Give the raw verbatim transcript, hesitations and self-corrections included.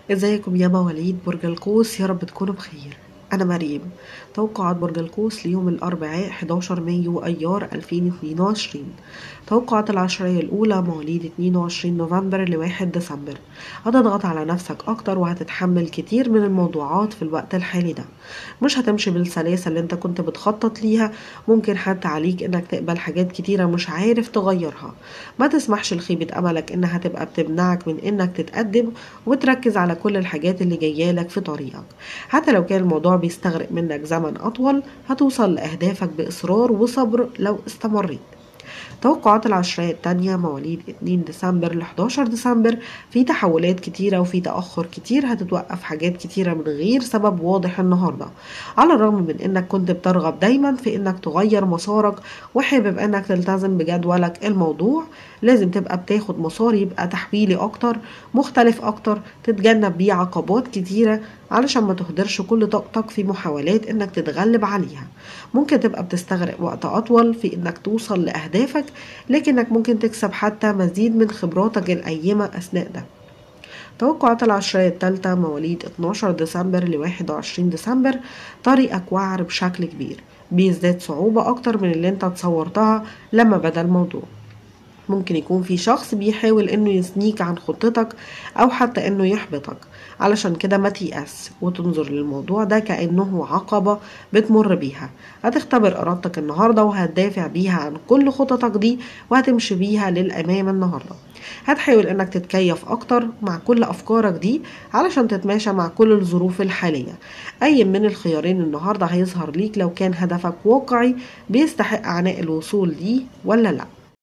ازيكم يا مواليد برج القوس؟ يا رب تكونوا بخير. أنا مريم. توقعات برج القوس ليوم الأربعاء حداشر مايو أيار ألفين واتنين وعشرين. توقعات العشرية الأولى مواليد اتنين وعشرين نوفمبر لواحد ديسمبر. هتضغط على نفسك أكتر وهتتحمل كتير من الموضوعات في الوقت الحالي ده. مش هتمشي بالسلاسة اللي انت كنت بتخطط ليها. ممكن حتى عليك انك تقبل حاجات كتيرة مش عارف تغيرها. ما تسمحش لخيبة أملك انها تبقى بتمنعك من انك تتقدم وتركز على كل الحاجات اللي جايالك في طريقك. حتى لو كان الموضوع بيستغرق منك زمن أطول هتوصل لأهدافك بإصرار وصبر لو استمريت. توقعات العشرية التانية مواليد اتنين ديسمبر ل حداشر ديسمبر. في تحولات كتيرة وفي تأخر كتير، هتتوقف حاجات كتيرة من غير سبب واضح النهاردة. على الرغم من انك كنت بترغب دايما في انك تغير مسارك وحابب انك تلتزم بجدولك، الموضوع لازم تبقى بتاخد مسار يبقى تحويلي اكتر، مختلف اكتر، تتجنب بيه عقبات كتيرة علشان ما تهدرش كل طاقتك في محاولات انك تتغلب عليها. ممكن تبقى بتستغرق وقت اطول في انك توصل لاهدافك، لكنك ممكن تكسب حتى مزيد من خبراتك القيمة اثناء ده. توقعات العشرية الثالثة مواليد اتناشر ديسمبر ل واحد وعشرين ديسمبر. طريقك وعر بشكل كبير، بيزداد صعوبة اكتر من اللي انت تصورتها لما بدأ الموضوع. ممكن يكون في شخص بيحاول انه يثنيك عن خطتك او حتى انه يحبطك. علشان كده ما تيأس وتنظر للموضوع ده كأنه عقبة بتمر بيها. هتختبر ارادتك النهاردة وهتدافع بيها عن كل خططك دي وهتمشي بيها للأمام النهاردة. هتحاول انك تتكيف اكتر مع كل افكارك دي علشان تتماشى مع كل الظروف الحالية. اي من الخيارين النهاردة هيظهر ليك لو كان هدفك واقعي بيستحق عناء الوصول ليه ولا لا.